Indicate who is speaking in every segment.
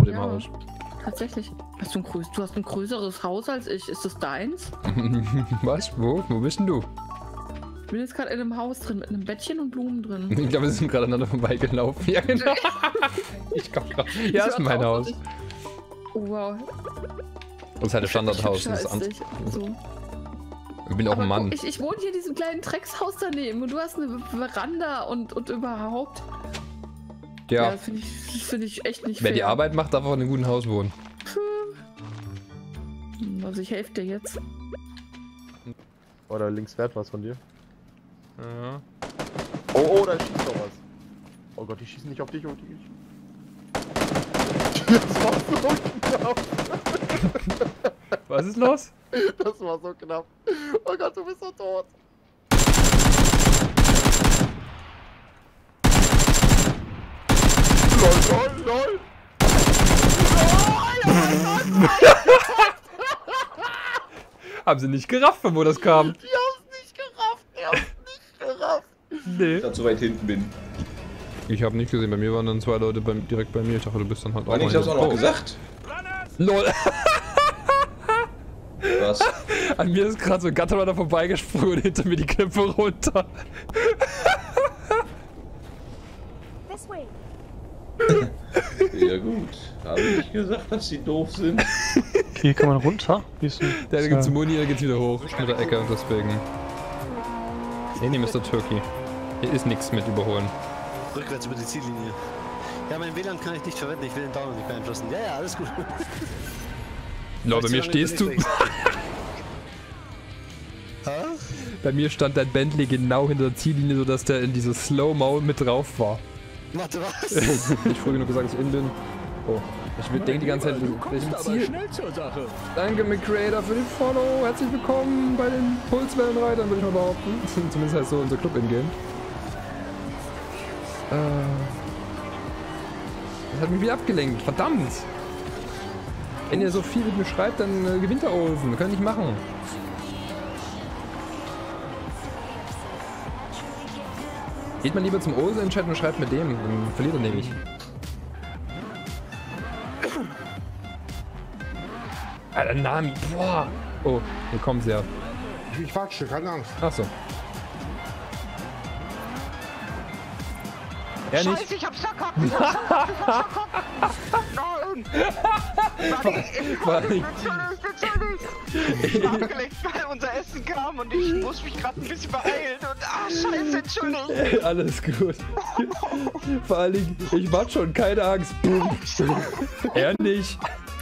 Speaker 1: vor dem Haus.
Speaker 2: Tatsächlich. Du hast ein größeres Haus als ich. Ist das deins?
Speaker 1: Was? Wo? Wo bist denn du?
Speaker 2: Ich bin jetzt gerade in einem Haus drin mit einem Bettchen und Blumen drin.
Speaker 1: Ich glaube, wir sind gerade aneinander vorbeigelaufen. Ja, genau. Ich komm gerade. Ja, ist mein Haus.
Speaker 2: Oh, wow.
Speaker 1: Das ist halt ein Standardhaus. Das ist
Speaker 2: so.
Speaker 1: Ich bin auch ein Mann.
Speaker 2: Ich wohne hier in diesem kleinen Dreckshaus daneben und du hast eine Veranda und überhaupt.
Speaker 1: Ja.
Speaker 2: Das find ich echt nicht fair.
Speaker 1: Wer die Arbeit macht, darf auch in einem guten Haus wohnen.
Speaker 2: Also ich helfe dir jetzt.
Speaker 3: Oh, da links fährt was von dir.
Speaker 1: Ja.
Speaker 3: Oh, da schießt doch was. Oh Gott, die schießen nicht auf dich, auf dich. Das war so knapp.
Speaker 1: Was ist los?
Speaker 3: Das war so knapp. Oh Gott, du bist so tot. LOL, LOL, LOL.
Speaker 1: Haben sie nicht gerafft, von wo das kam?
Speaker 3: Die haben's nicht gerafft,
Speaker 1: Nee.
Speaker 4: Ich da zu weit hinten bin.
Speaker 1: Ich habe nicht gesehen, bei mir waren dann zwei Leute direkt bei mir. Ich dachte, du bist dann halt
Speaker 4: Mann, ich hab's auch noch gesagt.
Speaker 1: LOL.
Speaker 4: Was?
Speaker 1: An mir ist gerade so ein Gatterrunner vorbeigesprungen und hinter mir die Knöpfe runter.
Speaker 4: Ja gut. Habe ich gesagt, dass sie doof sind?
Speaker 5: Hier kann man runter? Wie ist denn?
Speaker 1: Der geht zum Muni, der geht wieder hoch. Mit der Ecke, deswegen. Nee, Mr. Turkey. Hier ist nichts mit überholen.
Speaker 6: Rückwärts über die Ziellinie. Ja, mein WLAN kann ich nicht verwenden, ich will den Download nicht beeinflussen. Ja, ja, alles gut.
Speaker 1: Lol, bei mir stehst du. Bei mir stand dein Bentley genau hinter der Ziellinie, sodass der in diese Slow-Mo mit drauf war.
Speaker 6: Warte, was?
Speaker 1: Ich früh genug gesagt, dass ich in bin. Oh, ich denke die ganze Zeit, welchem Ziel? Danke, McCreator, für den Follow. Herzlich willkommen bei den Pulswellenreitern, würde ich mal behaupten. Zumindest heißt so unser Club in-game. Das hat mich wieder abgelenkt, verdammt! Wenn ihr so viel mit mir schreibt, dann gewinnt der Olsen. Wir können nicht machen. Geht mal lieber zum Olsen in den Chat und schreibt mit dem, dann verliert er nämlich. Alter, Nami, boah! Oh, hier kommt's ja.
Speaker 7: Ich watsche, keine Angst.
Speaker 1: Achso. Er nicht.
Speaker 8: Scheiße, ich hab's verkackt! Ich hab's Nein! Natürlich! Ich war abgelenkt, weil unser Essen kam und ich muss mich gerade ein bisschen beeilen und scheiße, Entschuldigung!
Speaker 1: Alles gut. Vor allen Dingen, ich war schon, keine Angst. Er nicht.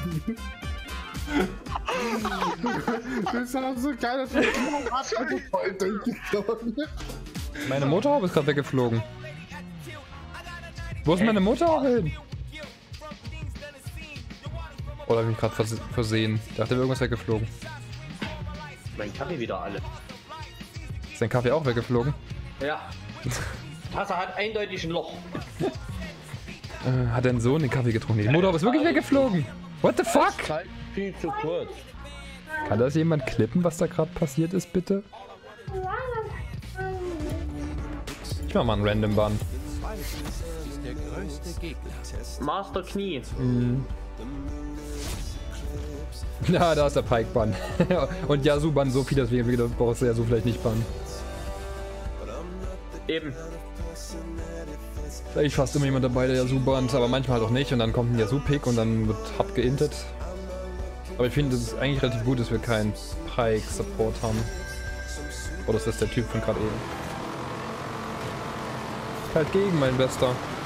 Speaker 7: Das ist so geil, dass du voll durchgeflogen.
Speaker 1: Meine Motorhaube ist gerade weggeflogen. Wo ist meine Motorhaube hin? Oder hab ich mich gerade versehen? Ich dachte, irgendwas weggeflogen.
Speaker 9: Mein Kaffee wieder alle.
Speaker 1: Ist dein Kaffee auch weggeflogen?
Speaker 9: Ja. Tasse hat eindeutig ein Loch.
Speaker 1: Hat dein Sohn den Kaffee getrunken? Die Motorhaube ist wirklich weggeflogen. What the fuck?
Speaker 9: Zeit viel zu kurz.
Speaker 1: Kann das jemand klippen, was da gerade passiert ist, bitte? Ich mach mal einen Random Bun.
Speaker 9: Master Knie.
Speaker 1: Mhm. Ja, da ist der Pike Bun. Und Yasuo Bun so viel, deswegen brauchst du Yasuo vielleicht nicht bannen.
Speaker 9: Eben.
Speaker 1: Ich fast immer jemand dabei, der Yasuo bannt, aber manchmal halt auch nicht und dann kommt ein Yasuo-Pick und dann wird Hub geintet. Aber ich finde, es ist eigentlich relativ gut, dass wir keinen Pike-Support haben. Oder ist das der Typ von gerade eben? Halt gegen, mein Bester.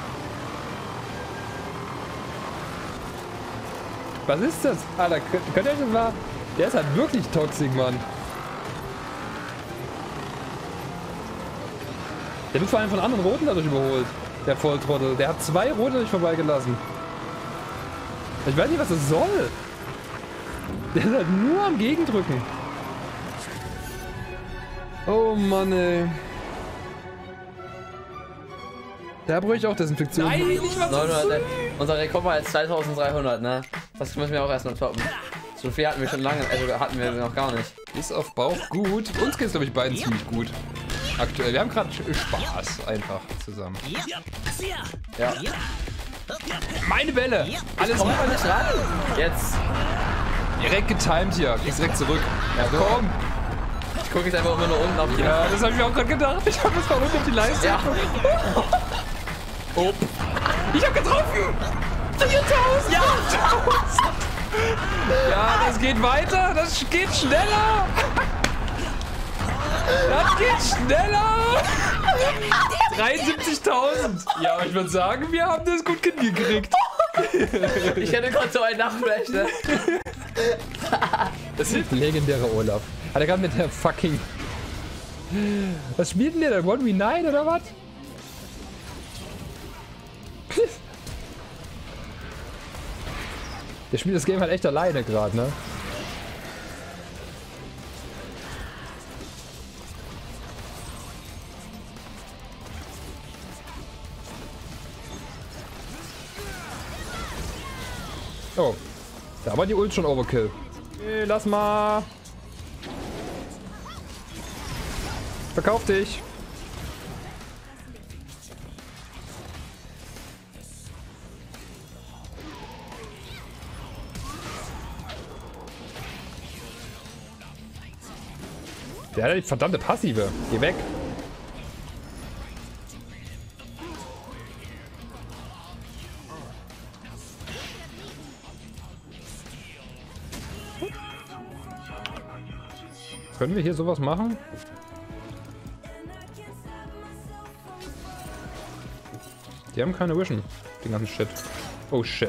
Speaker 1: Was ist das? Alter, könnt ihr euch das mal... Der ist halt wirklich toxisch, Mann. Der wird vor allem von anderen Roten dadurch überholt. Der Volltrottel. Der hat 2 Rote dadurch vorbeigelassen. Ich weiß nicht, was das soll. Der ist halt nur am Gegendrücken. Oh Mann, ey. Da brauche ich auch Desinfektion.
Speaker 10: Nein, nicht mal 900, unser Rekord war jetzt 2300, ne? Das müssen wir auch erstmal toppen. So viel hatten wir schon lange, also hatten wir noch gar nicht.
Speaker 1: Ist auf Bauch gut. Uns geht es, glaube ich, beiden ziemlich gut. Aktuell. Wir haben gerade Spaß einfach zusammen.
Speaker 10: Ja.
Speaker 1: Meine Bälle! Alles
Speaker 10: Komm mal nicht ran! Jetzt!
Speaker 1: direkt getimed hier. Kriegst direkt zurück. Ja, komm!
Speaker 10: Ich gucke jetzt einfach immer nur unten auf die.
Speaker 1: Ja, das habe ich mir auch gerade gedacht. Ich habe jetzt mal runter auf die Leiste.
Speaker 10: Ja.
Speaker 1: Oh. Ich habe getroffen! 4000! Ja! 1000! Ja, das geht weiter! Das geht schneller! Das geht schneller! 73.000! Ja, aber ich würde sagen, wir haben das gut hingekriegt.
Speaker 10: Ich hätte gerade so einen Nachtflash, ne?
Speaker 1: Das ist ein legendärer Olaf. Hat er gerade mit der fucking... Was spielt denn der da? 1v9 oder was? Der spielt das Game halt echt alleine gerade, ne? Oh, da war die Ult schon Overkill. Nee, lass mal. Verkauf dich. Der hat die verdammte Passive. Geh weg. Können wir hier sowas machen? Die haben keine Vision. Den ganzen Shit. Oh shit.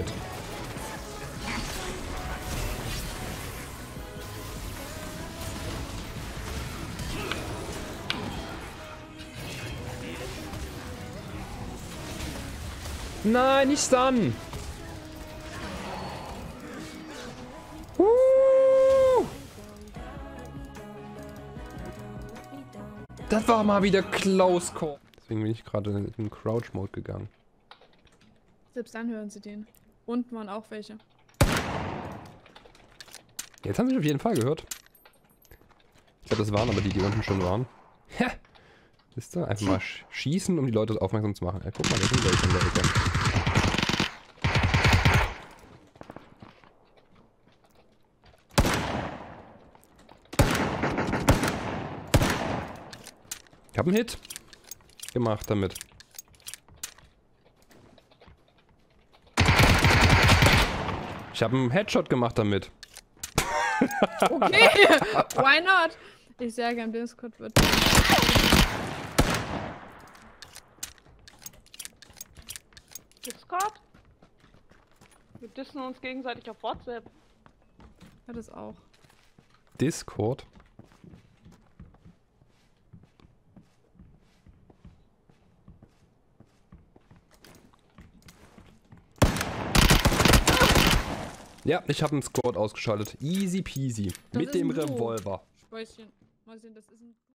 Speaker 1: Nein, nicht stun! Das war mal wieder close call. Deswegen bin ich gerade in den Crouch Mode gegangen.
Speaker 2: Selbst dann hören sie den. Unten waren auch welche.
Speaker 1: Jetzt haben sie auf jeden Fall gehört. Ich glaube, das waren aber die, die unten schon waren. Ja. Wisst ihr? Einfach mal schießen, um die Leute aufmerksam zu machen. Ey, guck mal, da sind welche in der Ecke. Ich habe einen Hit gemacht damit. Ich habe einen Headshot gemacht damit.
Speaker 2: Okay, why not? Ich sehr gern Discord wird.
Speaker 8: Discord? Wir dissen uns gegenseitig auf WhatsApp.
Speaker 2: Ja, das auch.
Speaker 1: Discord? Ja, ich habe einen Squad ausgeschaltet. Easy peasy.
Speaker 2: Das
Speaker 1: Mit
Speaker 2: ist
Speaker 1: dem
Speaker 2: ein Du.
Speaker 1: Revolver.
Speaker 2: Späuschen. Mal sehen, das ist ein